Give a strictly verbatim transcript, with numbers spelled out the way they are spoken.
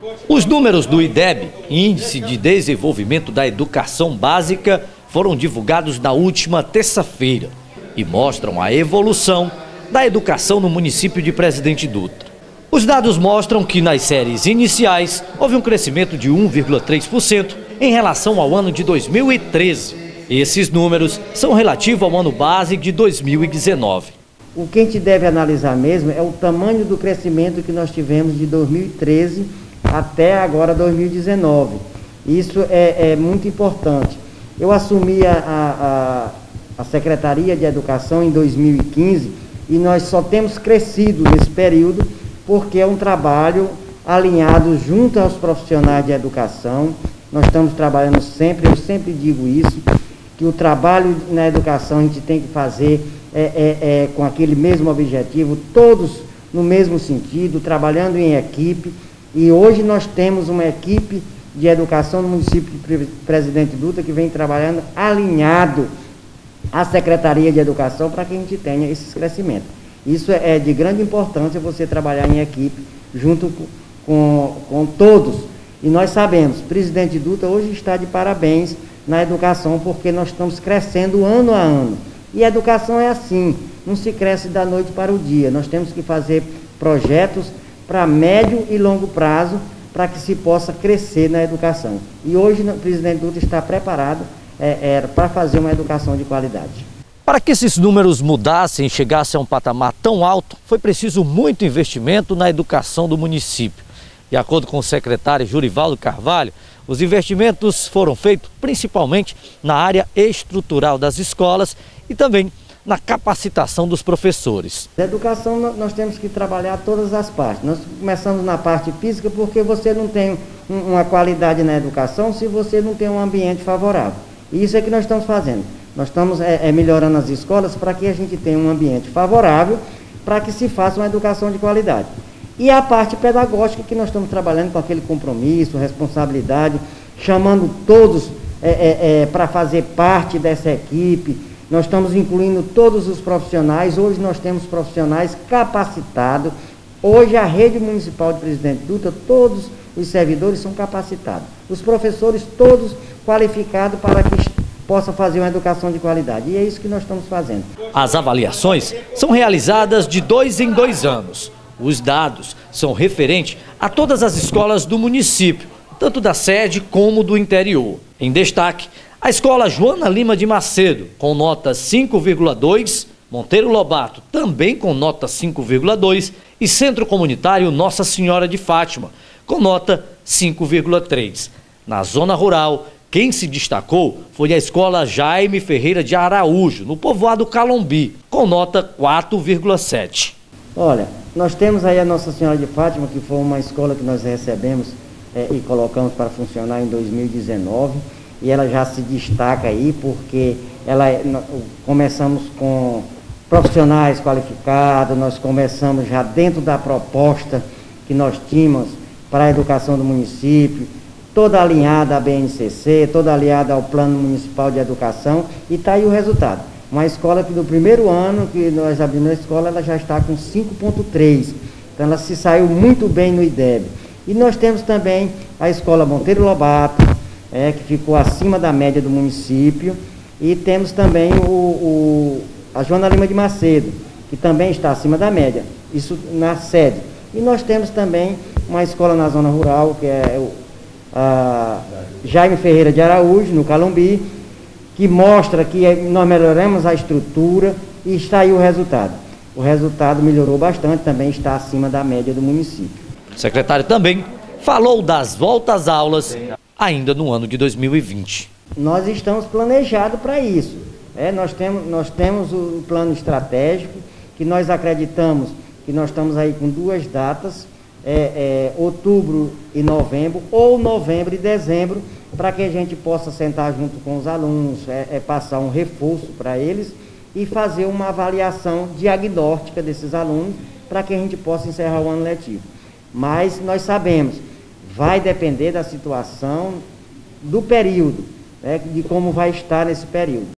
Os números do IDEB, Índice de Desenvolvimento da Educação Básica, foram divulgados na última terça-feira e mostram a evolução da educação no município de Presidente Dutra. Os dados mostram que nas séries iniciais houve um crescimento de um vírgula três por cento em relação ao ano de dois mil e treze. Esses números são relativos ao ano base de dois mil e dezenove. O que a gente deve analisar mesmo é o tamanho do crescimento que nós tivemos de dois mil e treze até agora dois mil e dezenove. Isso é, é muito importante. Eu assumi a, a, a Secretaria de Educação em dois mil e quinze e nós só temos crescido nesse período porque é um trabalho alinhado junto aos profissionais de educação. Nós estamos trabalhando sempre, eu sempre digo isso, que o trabalho na educação a gente tem que fazer é, é, é, com aquele mesmo objetivo, todos no mesmo sentido, trabalhando em equipe. E hoje nós temos uma equipe de educação no município de Presidente Dutra que vem trabalhando alinhado à Secretaria de Educação para que a gente tenha esses crescimentos. Isso é de grande importância, você trabalhar em equipe junto com, com, com todos. E nós sabemos, Presidente Dutra hoje está de parabéns na educação, porque nós estamos crescendo ano a ano. E a educação é assim, não se cresce da noite para o dia. Nós temos que fazer projetos para médio e longo prazo, para que se possa crescer na educação. E hoje o Presidente Dutra está preparado é, é, para fazer uma educação de qualidade. Para que esses números mudassem e chegassem a um patamar tão alto, foi preciso muito investimento na educação do município. De acordo com o secretário Jurivaldo Carvalho, os investimentos foram feitos principalmente na área estrutural das escolas e também na capacitação dos professores. Na educação nós temos que trabalhar todas as partes. Nós começamos na parte física porque você não tem uma qualidade na educação se você não tem um ambiente favorável. E isso é que nós estamos fazendo. Nós estamos é, é, melhorando as escolas para que a gente tenha um ambiente favorável para que se faça uma educação de qualidade. E a parte pedagógica que nós estamos trabalhando com aquele compromisso, responsabilidade, chamando todos é, é, é, para fazer parte dessa equipe. Nós estamos incluindo todos os profissionais. Hoje nós temos profissionais capacitados. Hoje a rede municipal de Presidente Dutra, todos os servidores são capacitados. Os professores todos qualificados para que possam fazer uma educação de qualidade. E é isso que nós estamos fazendo. As avaliações são realizadas de dois em dois anos. Os dados são referentes a todas as escolas do município, tanto da sede como do interior. Em destaque, a escola Joana Lima de Macedo, com nota cinco vírgula dois, Monteiro Lobato, também com nota cinco vírgula dois, e Centro Comunitário Nossa Senhora de Fátima, com nota cinco vírgula três. Na zona rural, quem se destacou foi a escola Jaime Ferreira de Araújo, no povoado Calombi, com nota quatro vírgula sete. Olha, nós temos aí a Nossa Senhora de Fátima, que foi uma escola que nós recebemos é, e colocamos para funcionar em dois mil e dezenove, e ela já se destaca aí porque ela, começamos com profissionais qualificados, nós começamos já dentro da proposta que nós tínhamos para a educação do município, toda alinhada à B N C C, toda alinhada ao Plano Municipal de Educação, e está aí o resultado. Uma escola que no primeiro ano que nós abrimos a escola, ela já está com cinco vírgula três. Então ela se saiu muito bem no IDEB. E nós temos também a escola Monteiro Lobato, é, que ficou acima da média do município. E temos também o, o, a Joana Lima de Macedo, que também está acima da média, isso na sede. E nós temos também uma escola na zona rural, que é o a Jaime Ferreira de Araújo, no Calombi, que mostra que nós melhoramos a estrutura e está aí o resultado. O resultado melhorou bastante, também está acima da média do município. O secretário também falou das voltas às aulas ainda no ano de dois mil e vinte. Nós estamos planejados para isso. É, nós, temos, nós temos o plano estratégico, que nós acreditamos que nós estamos aí com duas datas, é, é, outubro e novembro, ou novembro e dezembro, para que a gente possa sentar junto com os alunos, é, é, passar um reforço para eles e fazer uma avaliação diagnóstica desses alunos para que a gente possa encerrar o ano letivo. Mas nós sabemos, vai depender da situação do período, né, de como vai estar nesse período.